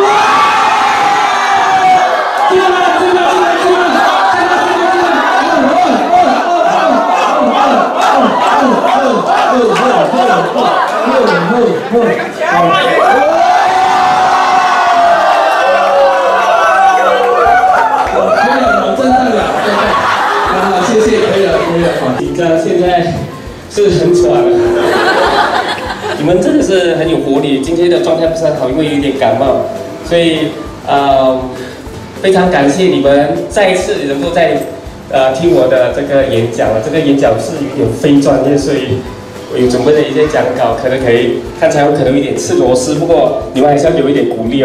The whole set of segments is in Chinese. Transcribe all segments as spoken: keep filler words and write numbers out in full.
紧张，现在是很喘了。你们真的是很有活力，今天的状态不是很好，因为有点感冒，所以呃非常感谢你们再一次能够在呃听我的这个演讲了。这个演讲是有点非专业，所以我有准备了一些讲稿，可能可以看起来我可能有点吃螺丝，不过你们还是要给我一点鼓励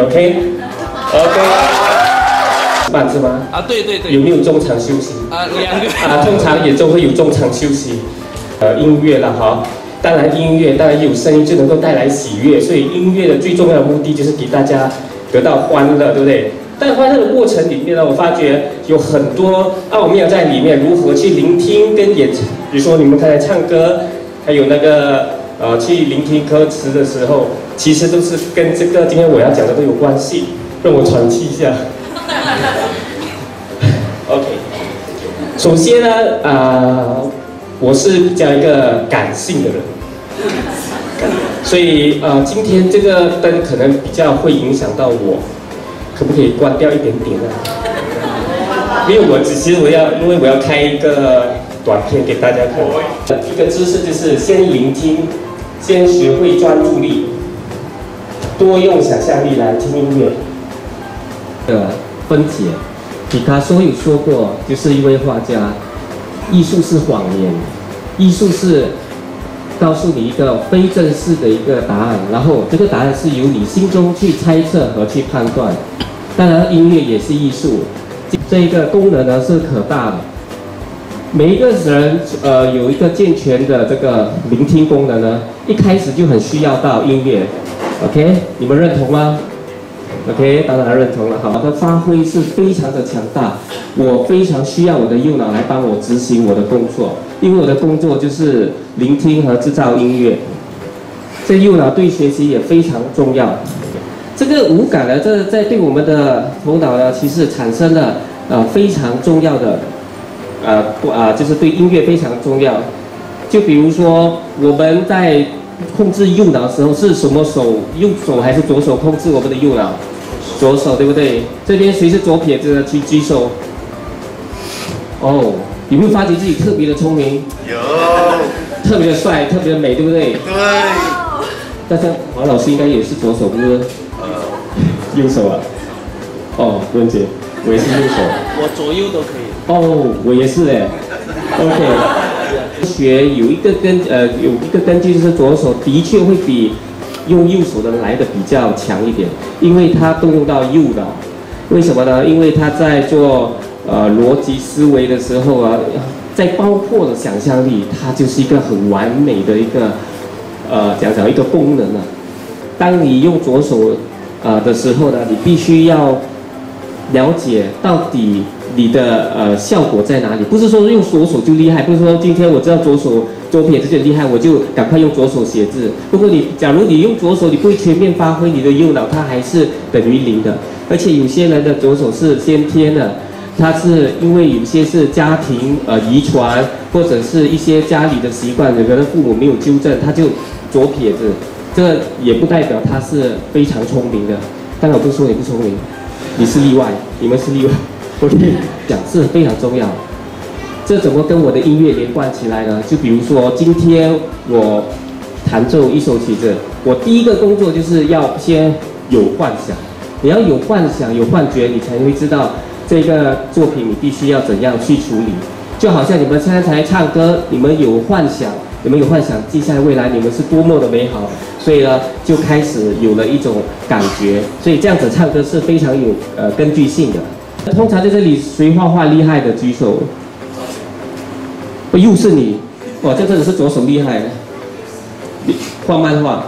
，OK？OK。慢是吗？ 啊，对对对。 有没有中场休息？ 啊，两个。 啊，通常演奏会有中场休息，呃，音乐了哈。当然，音乐当然有声音就能够带来喜悦，所以音乐的最重要的目的就是给大家得到欢乐，对不对？但欢乐的过程里面呢，我发觉有很多奥妙在里面，如何去聆听跟演，比如说你们刚才唱歌，还有那个呃去聆听歌词的时候，其实都是跟这个今天我要讲的都有关系。让我喘气一下。OK， 首先呢，啊、呃，我是比较一个感性的人，所以呃，今天这个灯可能比较会影响到我，可不可以关掉一点点呢？因为我只其实我要，因为我要开一个短片给大家看。一个知识就是先聆听，先学会专注力，多用想象力来听音乐。的分解。毕卡索有说过，就是一位画家，艺术是谎言，艺术是告诉你一个非正式的一个答案，然后这个答案是由你心中去猜测和去判断。当然，音乐也是艺术，这一个功能呢是可大的。每一个人呃有一个健全的这个聆听功能呢，一开始就很需要到音乐。OK， 你们认同吗？ OK， 当然认同了。好，我的发挥是非常的强大，我非常需要我的右脑来帮我执行我的工作，因为我的工作就是聆听和制造音乐。这右脑对学习也非常重要。这个五感呢，这在对我们的头脑呢，其实产生了呃非常重要的，呃不啊、呃，就是对音乐非常重要。就比如说我们在 控制右脑的时候是什么手？右手还是左手控制我们的右脑？左手，对不对？这边谁是左撇子的？请举手。哦，有没有发觉自己特别的聪明？有。特别的帅，特别的美，对不对？对。但是黄老师应该也是左手，不是？呃，右手啊。哦，润姐，我也是右手。 我左右都可以。 哦，我也是哎。OK。 学有一个根呃有一个根据就是左手的确会比用右手的来的比较强一点，因为它动用到右脑。为什么呢？因为它在做呃逻辑思维的时候啊，在包括的想象力，它就是一个很完美的一个呃讲讲一个功能啊。当你用左手呃的时候呢，你必须要了解到底 你的呃效果在哪里？不是说用左手就厉害，不是说今天我知道左手左撇子就厉害，我就赶快用左手写字。不过你假如你用左手，你不会全面发挥你的右脑，它还是等于零的。而且有些人的左手是先天的，他是因为有些是家庭呃遗传，或者是一些家里的习惯，有的人父母没有纠正，他就左撇子。这也不代表他是非常聪明的。当然我不是说你不聪明，你是例外，你们是例外。 OK， 讲是非常重要。这怎么跟我的音乐连贯起来呢？就比如说，今天我弹奏一首曲子，我第一个工作就是要先有幻想。你要有幻想、有幻觉，你才会知道这个作品你必须要怎样去处理。就好像你们现在才唱歌，你们有幻想，你们有幻想，接下来未来你们是多么的美好，所以呢，就开始有了一种感觉。所以这样子唱歌是非常有呃根据性的。 通常在这里，谁画画厉害的举手？又是你，哇，这真的是左手厉害。画漫画，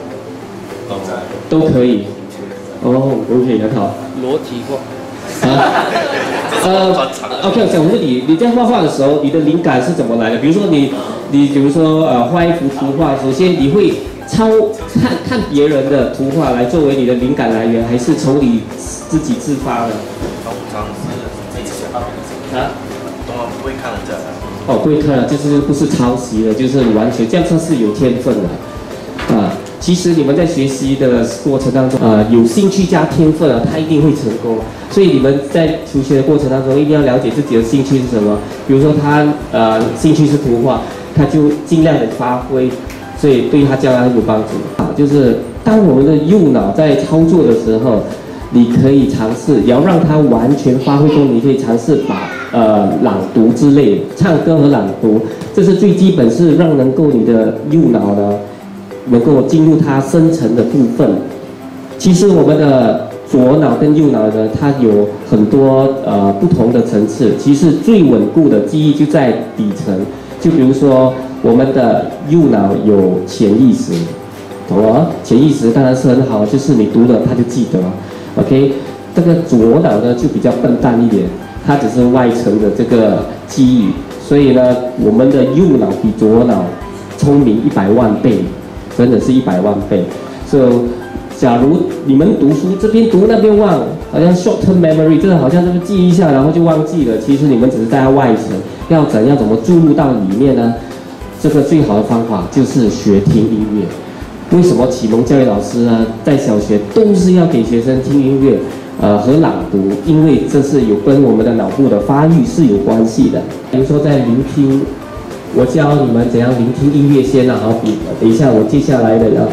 都可以。哦 ，OK， 很好。 裸体画。 啊？呃 ，OK， 我想问你，你在画画的时候，你的灵感是怎么来的？比如说你，你比如说呃画一幅图画，首先你会抄看看别人的图画来作为你的灵感来源，还是从你自己自发的？ 通常是自己想到的。 啊？ 通常不会看人家的。 哦，不会看了，就是不是抄袭的，就是完全这样算是有天分的。啊，其实你们在学习的过程当中，啊，有兴趣加天分啊，他一定会成功。所以你们在求学的过程当中，一定要了解自己的兴趣是什么。比如说他呃兴趣是图画，他就尽量的发挥。所以对他将来有帮助啊，就是当我们的右脑在操作的时候，你可以尝试，要让它完全发挥功，你可以尝试把呃朗读之类，唱歌和朗读，这是最基本，是让能够你的右脑呢能够进入它深层的部分。其实我们的左脑跟右脑呢，它有很多呃不同的层次，其实最稳固的记忆就在底层，就比如说。我们的右脑有潜意识，懂吗？潜意识当然是很好，就是你读了它就记得 ，OK。这个左脑呢就比较笨蛋一点，它只是外层的这个记忆，所以呢，我们的右脑比左脑聪明一百万倍，真的是一百万倍。所以，假如你们读书这边读那边忘，好像 short term memory， 这个好像就是记一下然后就忘记了，其实你们只是在外层，要怎样怎么注入到里面呢？这个最好的方法就是学听音乐。为什么启蒙教育老师呢，在小学都是要给学生听音乐，呃和朗读？因为这是有跟我们的脑部的发育是有关系的。比如说在聆听，我教你们怎样聆听音乐先啊，好比等一下我接下来的要，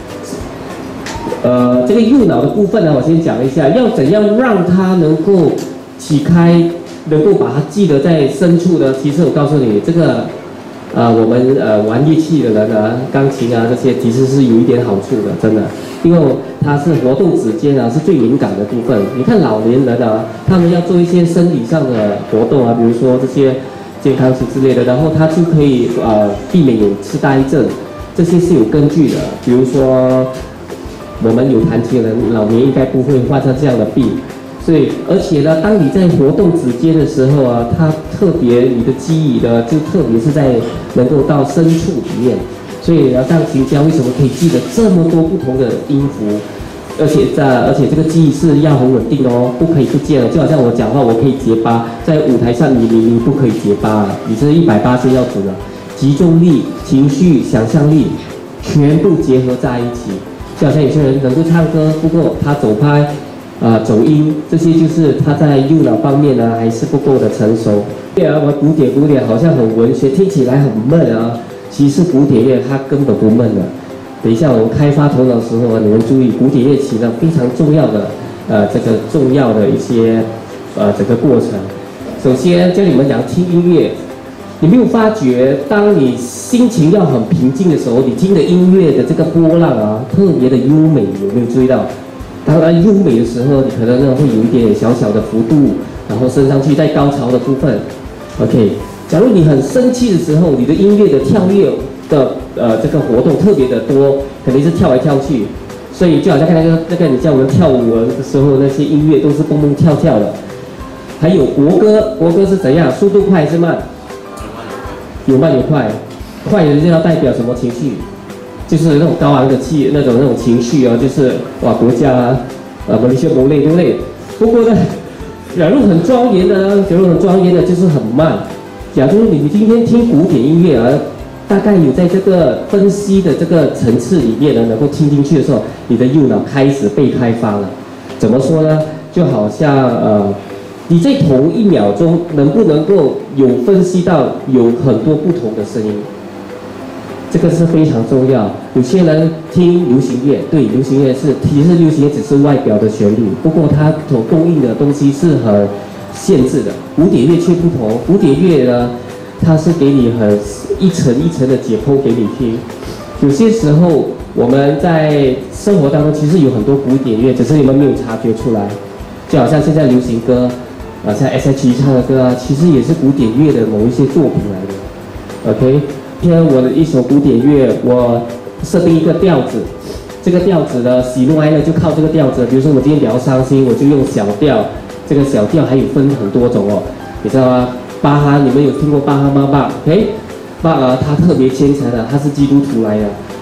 呃这个右脑的部分呢，我先讲一下，要怎样让它能够启开，能够把它记得在深处呢？其实我告诉你这个。呃，我们呃玩乐器的人啊，钢琴啊这些其实是有一点好处的，真的，因为它是活动指尖啊，是最敏感的部分。你看老年人啊，他们要做一些身体上的活动啊，比如说这些健康词之类的，然后他就可以呃避免有痴呆症，这些是有根据的。比如说我们有弹琴的人，老年应该不会患上这样的病。所以，而且呢，当你在活动指尖的时候啊，它特别你的记忆呢，就特别是在能够到深处里面。所以，要让琴家为什么可以记得这么多不同的音符，而且在而且这个记忆是要很稳定的哦，不可以不见了。就好像我讲话，我可以结巴，在舞台上你你你不可以结巴，你是一百八十要准的，集中力、情绪、想象力，全部结合在一起。就好像有些人能够唱歌，不过他走拍。啊，走音这些就是他在右脑方面呢还是不够的成熟。对啊，我古典古典好像很文学，听起来很闷啊。其实古典乐它根本不闷的。等一下我们开发头脑的时候啊，你们注意古典乐起了非常重要的呃这个重要的一些呃整个过程。首先教你们讲听音乐，你没有发觉，当你心情要很平静的时候，你听的音乐的这个波浪啊特别的优美，有没有注意到？当然，优美的时候，你可能呢会有一点小小的幅度，然后升上去，在高潮的部分 ，OK。假如你很生气的时候，你的音乐的跳跃的呃这个活动特别的多，肯定是跳来跳去，所以就好像那个那个你叫我们跳舞的时候，那些音乐都是蹦蹦跳跳的。还有国歌，国歌是怎样？速度快还是慢？有慢有快，快的就要代表什么情绪？就是那种高昂的气，那种那种情绪啊，就是哇，国家啊，呃，马来西亚流泪流泪。不过呢，假如很庄严的，假如很庄严的，就是很慢。假如你今天听古典音乐啊，大概有在这个分析的这个层次里面呢，能够听进去的时候，你的右脑开始被开发了。怎么说呢？就好像呃，你在头一秒钟能不能够有分析到有很多不同的声音？这个是非常重要。有些人听流行乐，对，流行乐是，其实流行乐只是外表的旋律，不过它所供应的东西是很限制的。古典乐却不同，古典乐呢，它是给你很一层一层的解剖给你听。有些时候我们在生活当中其实有很多古典乐，只是你们没有察觉出来。就好像现在流行歌，啊，像 S H E 唱的歌啊，其实也是古典乐的某一些作品来的。OK。今天我的一首古典乐，我设定一个调子，这个调子呢，喜怒哀乐就靠这个调子。比如说我今天比较伤心，我就用小调，这个小调还有分很多种哦，你知道吗？巴哈，你们有听过巴哈吗？巴 ，OK， 巴尔他特别虔诚的，他是基督徒来的，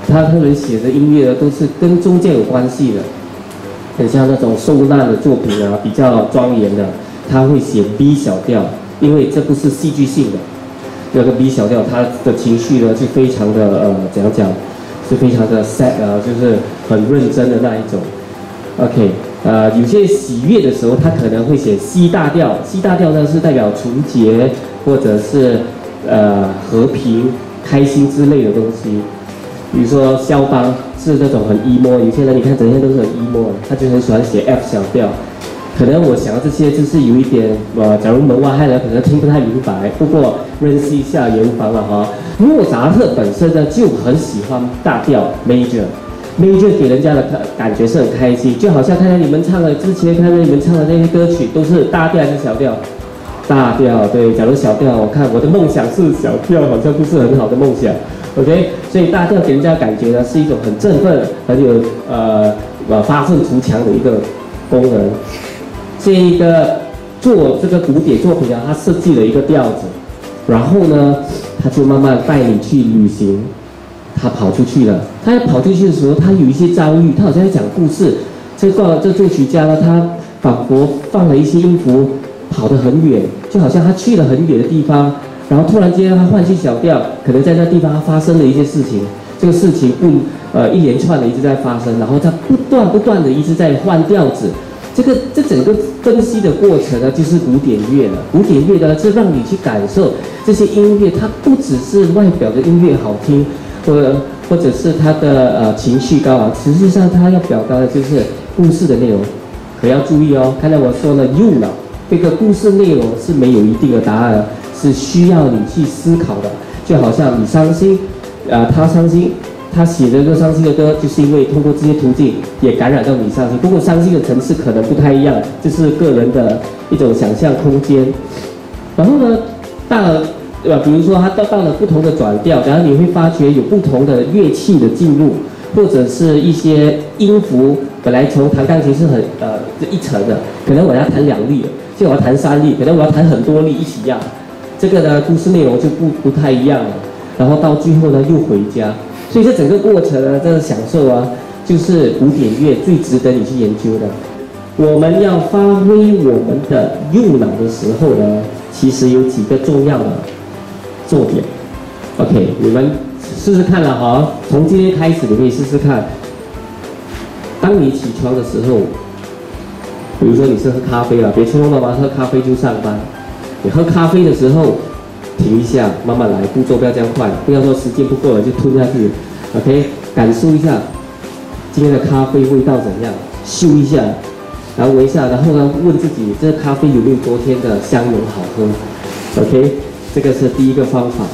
他特别写的音乐呢，都是跟宗教有关系的，很像那种受难的作品啊，比较庄严的，他会写 B 小调，因为这不是戏剧性的。那个 B 小调，他的情绪呢是非常的呃，怎样讲，是非常的 sad 啊，就是很认真的那一种。OK， 呃，有些喜悦的时候，他可能会写 C 大调 ，C 大调呢是代表纯洁或者是呃和平、开心之类的东西。比如说肖邦是那种很 emo， 有些人你看整天都是很 emo， 他就很喜欢写 F 小调。可能我想这些就是有一点呃，假如门外汉人可能听不太明白，不过认识一下也无妨了哈。莫扎特本身呢就很喜欢大调 major。Major 给人家的感觉是很开心，就好像看到你们唱的之前看到你们唱的那些歌曲都是大调还是小调？大调，对。假如小调，我看我的梦想是小调，好像不是很好的梦想。OK， 所以大调给人家感觉呢是一种很振奋、很有呃呃发愤图强的一个功能。这一个做这个古典作品啊，他设计了一个调子，然后呢，他就慢慢带你去旅行。他跑出去了，他跑出去的时候，他有一些遭遇，他好像在讲故事。这个这作曲家呢，他仿佛放了一些音符，跑得很远，就好像他去了很远的地方，然后突然间他换去小调，可能在那地方发生了一些事情，这个事情不呃一连串的一直在发生，然后他不断不断的一直在换调子。这个这整个分析的过程呢，就是古典乐了。古典乐呢，是让你去感受这些音乐，它不只是外表的音乐好听。或或者是他的呃情绪高昂，实际上他要表达的就是故事的内容，可要注意哦。刚才我说了，右脑这个故事内容是没有一定的答案的，是需要你去思考的。就好像你伤心，啊、呃，他伤心，他写的这个伤心的歌，就是因为通过这些途径也感染到你伤心。不过伤心的层次可能不太一样，这是个人的一种想象空间。然后呢，到了。对吧？比如说，它到到了不同的转调，然后你会发觉有不同的乐器的进入，或者是一些音符，本来从弹钢琴是很呃这一层的，可能我要弹两粒，现在我要弹三粒，可能我要弹很多粒一起压，这个呢故事内容就不不太一样了。然后到最后呢又回家，所以这整个过程呢，这个享受啊，就是古典乐最值得你去研究的。我们要发挥我们的右脑的时候呢，其实有几个重要的重点 ，OK， 你们试试看了哈。从今天开始，你可以试试看。当你起床的时候，比如说你是喝咖啡了，别匆匆忙忙喝咖啡就上班。你喝咖啡的时候，停一下，慢慢来，步骤不要这样快，不要说时间不够了就吞下去。OK， 感受一下今天的咖啡味道怎样，嗅一下，然后闻一下，然后呢问自己，这咖啡有没有昨天的香浓好喝 ？OK。这个是第一个方法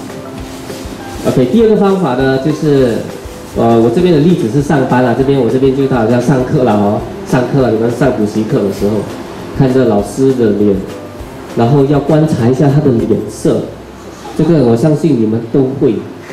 ，OK。第二个方法呢，就是，呃，我这边的例子是上班了，这边我这边就好像上课了哦，上课了，你们上补习课的时候，看着老师的脸，然后要观察一下他的脸色，这个我相信你们都会，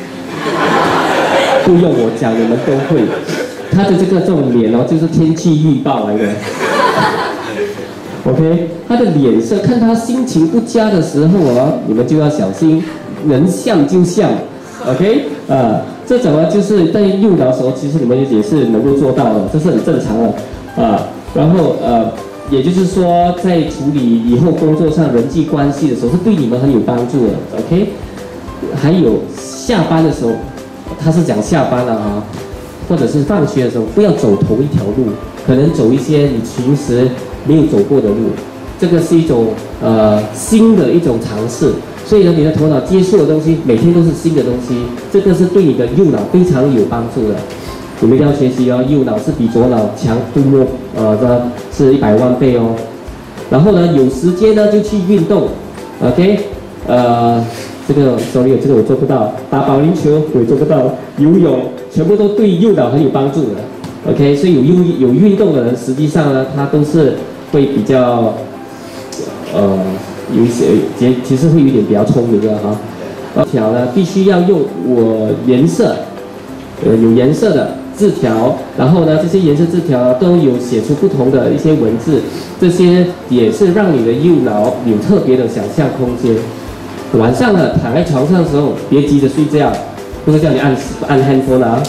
不用我讲，你们都会。他的这个这种脸哦，就是天气预报来的。OK， 他的脸色，看他心情不佳的时候啊，你们就要小心，能像就像 ，OK， 啊、呃，这种呢就是在诱导的时候，其实你们也是能够做到的，这是很正常的，啊、呃，然后呃，也就是说，在处理以后工作上人际关系的时候，是对你们很有帮助的 ，OK， 还有下班的时候，他是讲下班了啊，或者是放学的时候，不要走同一条路，可能走一些你平时没有走过的路，这个是一种呃新的一种尝试，所以呢，你的头脑接触的东西每天都是新的东西，这个是对你的右脑非常有帮助的。你们一定要学习哦，右脑是比左脑强多么呃的是一百万倍哦。然后呢，有时间呢就去运动 ，OK， 呃，这个 sorry， 这个我做不到，打保龄球我也做不到，游泳全部都对右脑很有帮助的。OK， 所以有运有运动的人，实际上呢，他都是会比较，呃，有一些其其实会有点比较聪明的哈。字条呢，必须要用我颜色，呃，有颜色的字条，然后呢，这些颜色字条都有写出不同的一些文字，这些也是让你的右脑有特别的想象空间。晚上呢，躺在床上的时候，别急着睡觉，不是叫你按按 handphone 啊。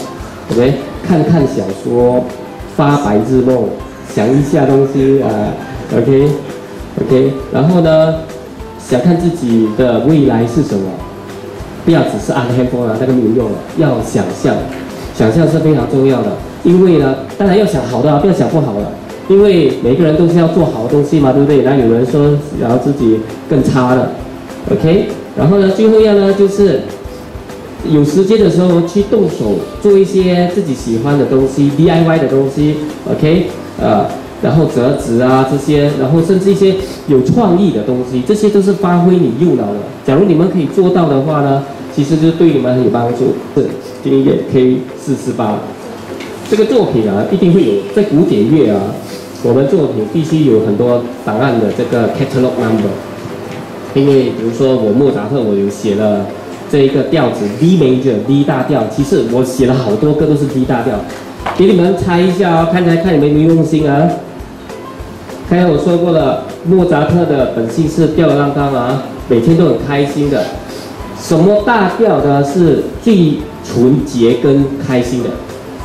，OK， 看看小说，发白日梦，想一下东西啊 ，OK OK， 然后呢，想看自己的未来是什么，不要只是按 handphone 啊，那个没有用了，要想象，想象是非常重要的，因为呢，当然要想好的、啊，不要想不好的。因为每个人都是要做好东西嘛，对不对？那有人说然后自己更差的 ，OK。然后呢，最后一样呢，就是有时间的时候去动手做一些自己喜欢的东西 ，D I Y 的东西 ，OK， 呃，然后折纸啊这些，然后甚至一些有创意的东西，这些都是发挥你右脑的。假如你们可以做到的话呢，其实就对你们很有帮助。是订阅 K 四四八这个作品啊，一定会有在古典乐啊。我们作品必须有很多档案的这个 catalog number， 因为比如说我莫扎特，我有写了这一个调子 D major D 大调，其实我写了好多个都是 D 大调，给你们猜一下哦，看猜看你们有没有用心啊。刚才我说过了，莫扎特的本性是吊儿郎当啊，每天都很开心的。什么大调呢是最纯洁跟开心的？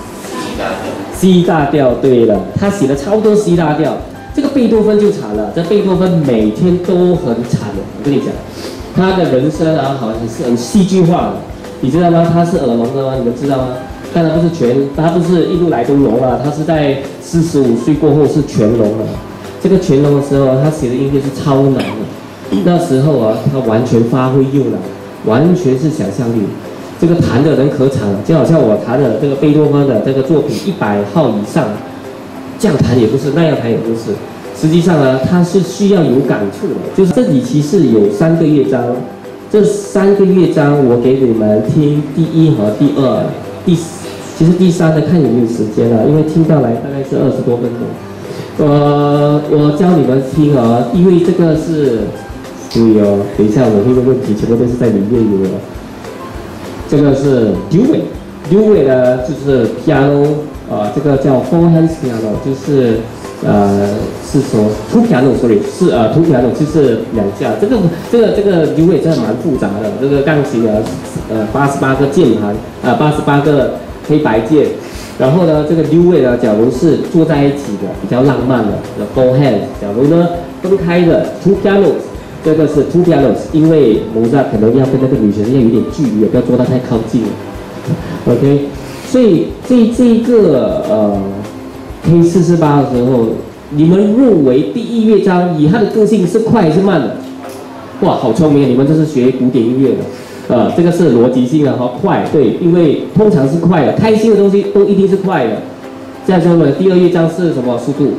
C 大调，对了，他写了超多 C 大调。这个贝多芬就惨了，这贝多芬每天都很惨的。我跟你讲，他的人生啊，好像是很戏剧化的，你知道吗？他是耳聋的吗？你们知道吗？当然不是全，他不是一路来都聋了，他是在四十五岁过后是全聋了。这个全聋的时候，他写的音乐是超难的。那时候啊，他完全发挥右脑，完全是想象力。 这个弹的人可惨了，就好像我弹的这个贝多芬的这个作品一百号以上，这样弹也不是，那样弹也不是。实际上呢，它是需要有感触的。就是这里其实有三个乐章，这三个乐章我给你们听第一和第二，第其实第三呢看有没有时间了，因为听到来大概是二十多分钟。呃，我教你们听啊，因为这个是注意哦，等一下我会问问题，全部都是在里面有的。 这个是 Dewey，Dewey 呢就是 piano， 呃，这个叫 four hands piano， 就是呃是说 two piano，sorry 是呃 two piano 就是两架。这个这个这个 Dewey 真的蛮复杂的，这个钢琴啊，呃八十八个键盘啊，八十八个黑白键。然后呢，这个 Dewey 呢，假如是坐在一起的，比较浪漫的 four hands， 假如呢分开的 two pianos。 这个是 two pianos， 因为莫扎可能要跟那个女学生要有点距离，不要坐得太靠近了。OK， 所以这这一个呃 K 四四八的时候，你们认为第一乐章以它的个性是快还是慢的？哇，好聪明！你们这是学古典音乐的，呃，这个是逻辑性的和快，对，因为通常是快的，开心的东西都一定是快的。这样说呢，第二乐章是什么速度？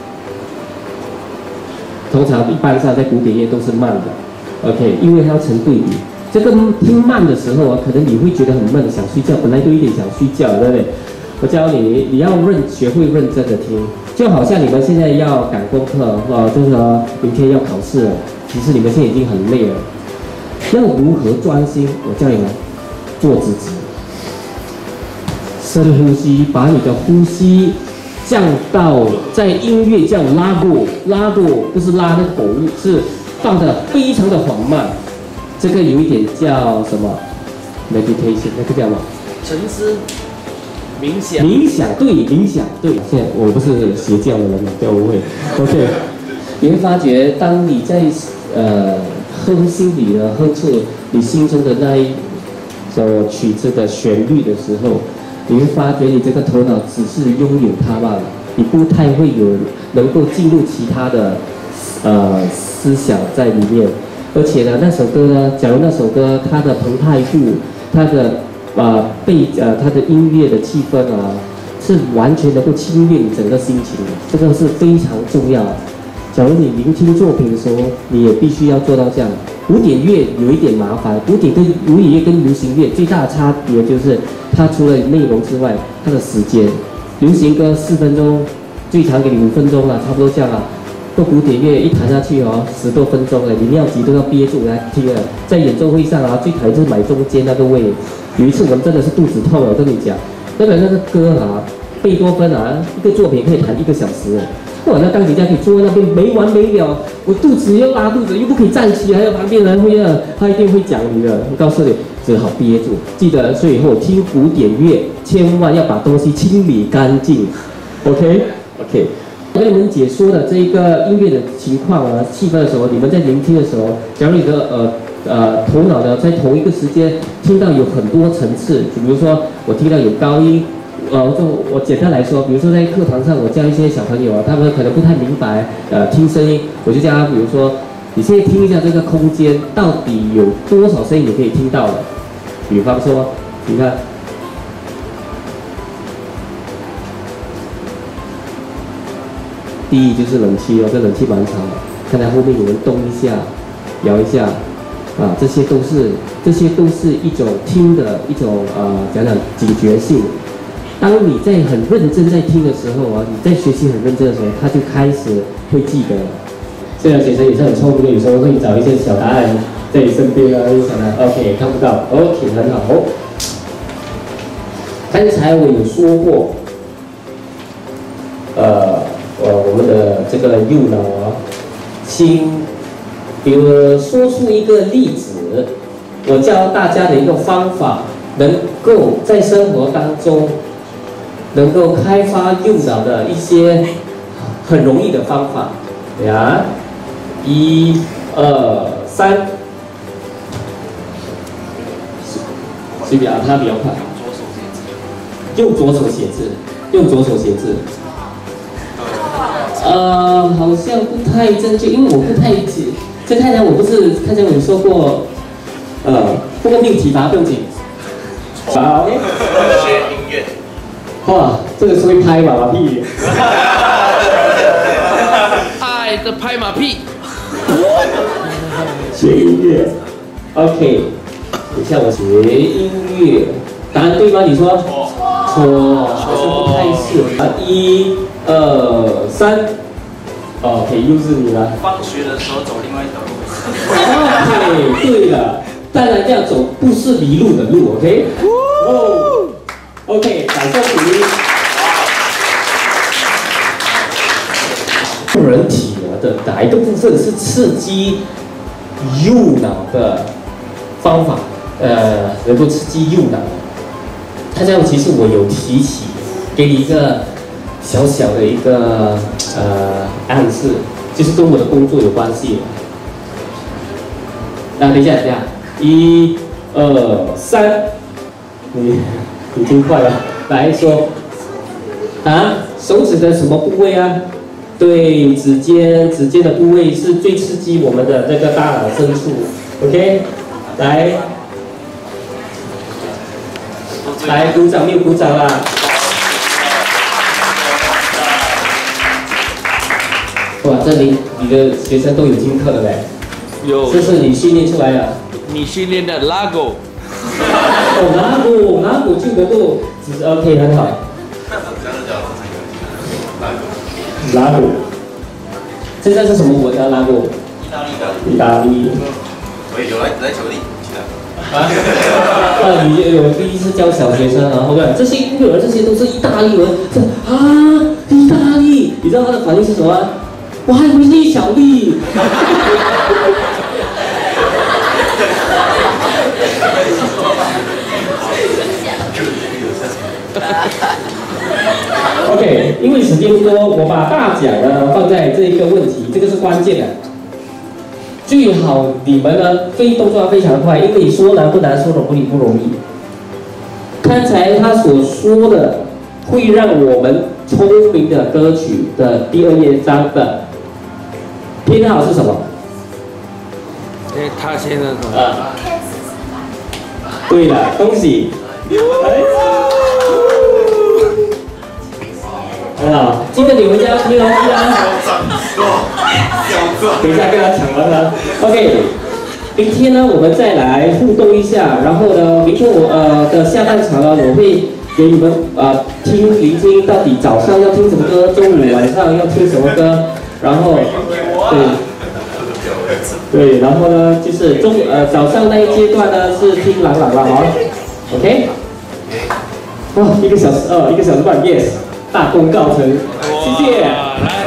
通常一般上在古典乐都是慢的 ，OK， 因为它要成对比。这个听慢的时候啊，可能你会觉得很闷，想睡觉，本来都有点想睡觉，对不对？我教你，你要认学会认真的听，就好像你们现在要赶功课，啊，就是说明天要考试了，其实你们现在已经很累了，要如何专心？我教你们，坐直直，深呼吸，把你的呼吸。 降到在音乐叫拉过，拉过不是拉那个狗，是放的非常的缓慢。这个有一点叫什么 meditation， 那个叫什么？ 沉思、冥想。 冥想对，冥想对。现在我不是邪教的人嘛，不要误会。OK， 你会发觉，当你在呃哼心里的哼出你心中的那一首曲子的旋律的时候。 你会发觉你这个头脑只是拥有它罢了，你不太会有能够进入其他的呃思想在里面。而且呢，那首歌呢，假如那首歌它的澎湃度、它的呃背呃它的音乐的气氛啊，是完全能够侵略你整个心情的，这个是非常重要。假如你聆听作品的时候，你也必须要做到这样。古典乐有一点麻烦，古典跟古典乐跟流行乐最大的差别就是。 它除了内容之外，它的时间，流行歌四分钟，最长给你五分钟了，差不多这样啊。做古典乐一弹下去哦，十多分钟了，你尿急都要憋住来听了。在演奏会上啊，最讨厌就是买中间那个位。有一次我们真的是肚子痛了，我跟你讲，那个那个歌啊，贝多芬啊，一个作品可以弹一个小时， 哇，那钢琴家可以坐在那边没完没了，我肚子又拉肚子，又不可以站起来，还有旁边人会啊，他一定会讲你的。我告诉你，只好憋住。记得，所以以后听古典乐，千万要把东西清理干净。OK OK。我跟你们解说的这一个音乐的情况啊、气氛的时候，你们在聆听的时候，假如你的呃呃头脑呢在同一个时间听到有很多层次，就比如说我听到有高音。呃，就我简单来说，比如说在课堂上，我教一些小朋友啊，他们可能不太明白，呃，听声音，我就叫他，比如说，你现在听一下这个空间到底有多少声音你可以听到的，比方说，你看，第一就是冷气哦，这冷气蛮长的，看到后面有人动一下，摇一下，啊，这些都是这些都是一种听的一种呃，讲讲警觉性。当你在很认真在听的时候啊，你在学习很认真的时候，他就开始会记得。虽然学生也是很聪明的，有时候会找一些小答案在你身边啊，就想到 OK 看不到 ，OK 很好。刚才我有说过，呃，呃，我们的这个右脑啊，请，比如说出一个例子，我教大家的一个方法，能够在生活当中。能够开发右脑的一些很容易的方法，对啊，一、二、三，随便啊，他比较快。用左手写字，用左手写字。呃，好像不太正确，因为我不太记。这看起来我不是，看起来我说过，呃，不过没有体罚不用紧。好。 学音乐。 哇，这个是会拍马马屁。 爱的拍马屁。 学音乐 ，OK。等一下我学音乐，答案对吗？你说？错，好像不太是。啊，一、二、三。OK， 又是你了。 放学的时候走另外一条路。OK， 对了，当然要走不是迷路的路 ，OK。哦。OK， 掌声鼓励。人体的哪一个部分是刺激右脑的方法？呃，能够刺激右脑。他这样其实我有提起，给你一个小小的一个呃暗示，就是跟我的工作有关系。啊，等一下，等一下，一、二、三，你。已经快了，来说，啊，手指的什么部位啊？对，指尖，指尖的部位是最刺激我们的这个大脑深处。OK， 来，来鼓掌，没有鼓掌啦。哇，这里你的学生都有听课了嘞， 有， 这是你训练出来的。 你训练的拉狗。 哦，拿鼓，拿鼓就能够，只是 OK 很好。拉鼓，现在是什么国家拉鼓？ 意大利的。 意大利。 我也有来来球力，记得。 啊？啊，你我第一次教小学生，然后看这些婴儿，这些都是意大利文，这啊，意大利，你知道他的反应是什么？我还以为是小丽。OK， 因为时间不多，我把大奖呢放在这一个问题，这个是关键的。最好你们呢非动作非常快，因为说难不难，说容易不容易。刚才他所说的会让我们聪明的歌曲的第二页章的编号是什么？ 哎，他现在什么？ 啊，对了，恭喜！很好，记得你回家听哦，记得啊。等一下跟他抢完了 ，OK。明天呢，我们再来互动一下，然后呢，明天我呃的下半场呢，我会给你们呃听聆听到底早上要听什么歌，中午晚上要听什么歌，然后对对，然后呢就是中呃早上那一阶段呢是听朗朗了哦 ，OK。哇，一个小时呃一个小时半 ，yes， 大功告成，谢谢。